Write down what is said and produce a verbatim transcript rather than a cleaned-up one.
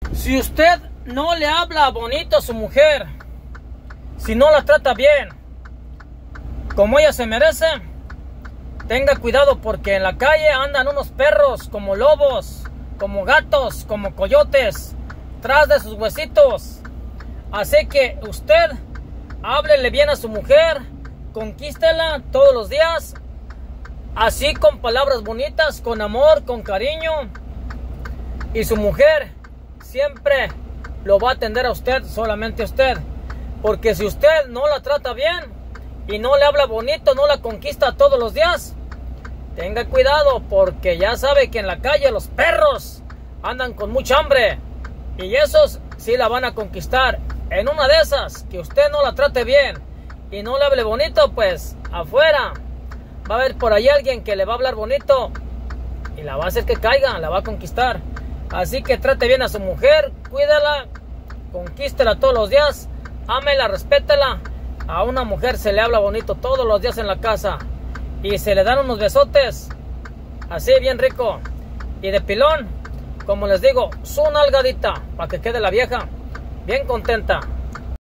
Si usted no le habla bonito a su mujer, si no la trata bien, como ella se merece, tenga cuidado porque en la calle andan unos perros como lobos, como gatos, como coyotes, tras de sus huesitos. Así que usted háblele bien a su mujer, conquístela todos los días, así con palabras bonitas, con amor, con cariño, y su mujer siempre lo va a atender a usted, solamente a usted. Porque si usted no la trata bien y no le habla bonito, no la conquista todos los días, tenga cuidado porque ya sabe que en la calle los perros andan con mucha hambre y esos sí la van a conquistar. En una de esas, que usted no la trate bien y no le hable bonito, pues afuera va a haber por ahí alguien que le va a hablar bonito y la va a hacer que caiga, la va a conquistar. Así que trate bien a su mujer, cuídala, conquístela todos los días, ámela, respétela. A una mujer se le habla bonito todos los días en la casa y se le dan unos besotes así bien rico y de pilón, como les digo, su nalgadita para que quede la vieja bien contenta.